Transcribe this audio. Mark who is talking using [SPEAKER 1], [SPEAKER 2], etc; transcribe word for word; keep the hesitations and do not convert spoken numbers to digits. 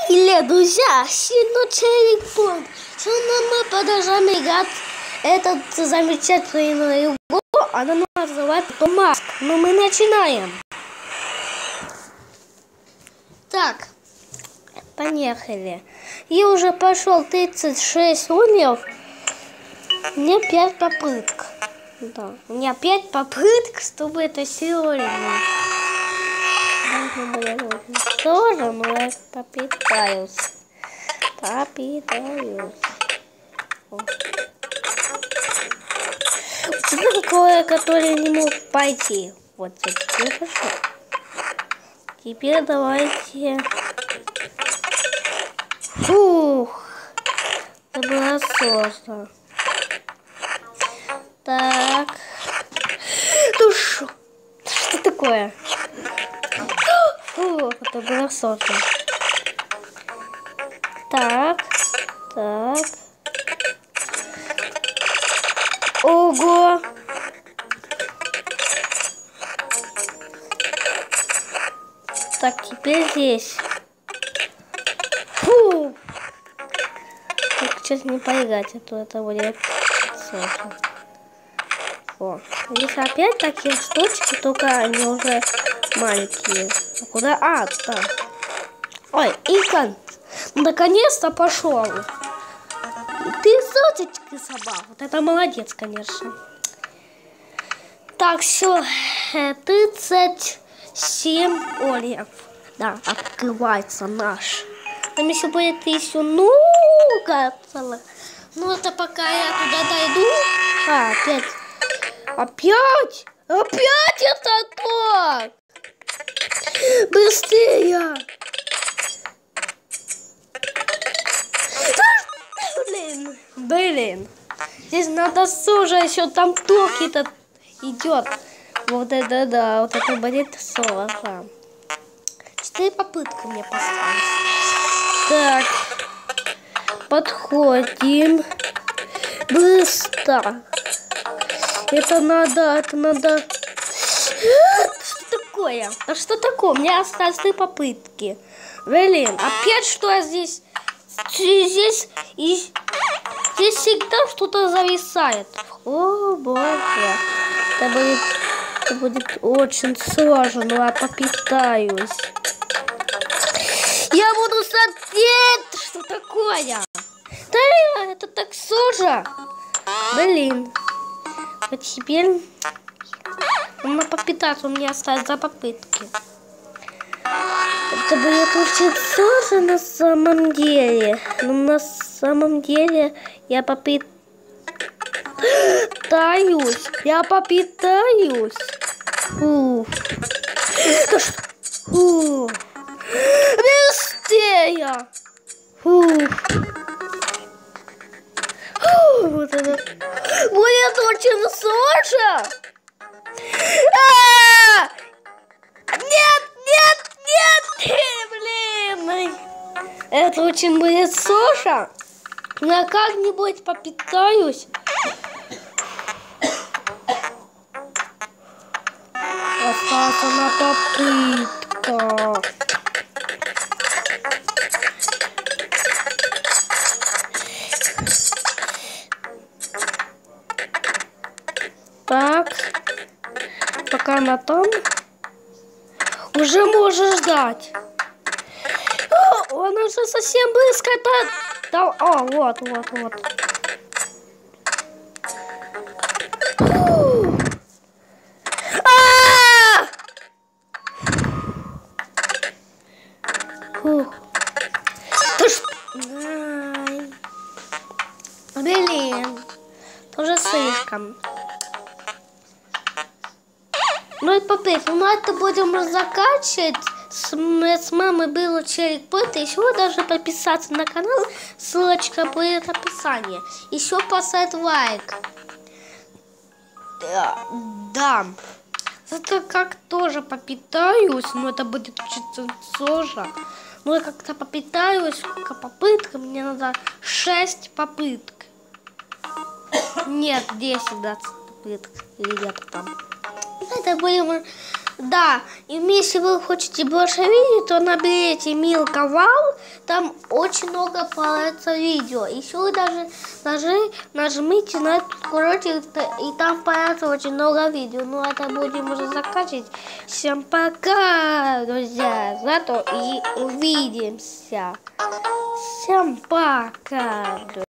[SPEAKER 1] Или, друзья, сильно черепон. Мы продолжаем играть этот замечательный игру. Она называется Маск. Но мы начинаем. Так, поехали. И уже пошел тридцать шесть уровней. Мне пять попыток. Да, у меня пять попыток, чтобы это сегодня. Тоже, но я попытаюсь. Попытаюсь. Что такое, который не мог пойти? Вот теперь пошел. Теперь давайте. Фух. Это было сложно. Так. Ну шо? Что такое? Фу, это было сложно. Так. Так. Ого. Так, теперь здесь. Фу. Так, сейчас не поиграть, а то это будет сложно. О, здесь опять такие штучки, только они уже маленькие. А куда? А, да. Ой, Икон, наконец-то пошел. Ты соточки собрал. Вот это молодец, конечно. Так, все. тридцать семь олев. Да, открывается наш. Там еще будет еще много целых. Ну, это пока я туда дойду. А, опять. Опять? Опять это то! Быстрее! Блин, блин. Здесь надо сужа, еще там токи-то идет. Вот это да, вот это будет сложно. Четыре попытки мне поставить. Так. Подходим. Быстро. Это надо, это надо. Что такое? А что такое? У меня остались три попытки. Блин, опять что я здесь? Здесь и здесь всегда что-то зависает. О боже, это будет, это будет очень сложно, но я попытаюсь. Я буду смотреть, что такое. Да, это так сложно. Блин. А теперь надо попытаться, у меня осталось за попытки. Это будет очень сложно на самом деле. Но на самом деле я попытаюсь. Я попытаюсь. Фу. Фу. Быстрее. Фу. Вот это. Будет очень сложно. А-а-а! Нет, нет, нет, блин. Это очень будет сложно. Но я как-нибудь попытаюсь. Осталась одна попытка. Так, пока она там, уже можешь ждать. О, она уже совсем близко. Да, о, вот, вот, вот. А! Фу. Блин, тоже слишком. Ну это попытка, ну это будем заканчивать. С, с мамой было черепот. Еще должны подписаться на канал. Ссылочка будет в описании. Еще поставить лайк. Да. Да. Это как тоже попытаюсь. Но это будет очень сложно. Но я как-то попытаюсь. Сколько попыток? Мне надо шесть попыток. Нет, десять-двадцать попыток. Или где-то там. Это будем Да, и если вы хотите больше видео, то наберите Милка Вау, там очень много появится видео. Еще вы даже нажи, нажмите на этот кружочек, и там появится очень много видео. Ну, это будем уже заканчивать. Всем пока, друзья, зато и увидимся. Всем пока.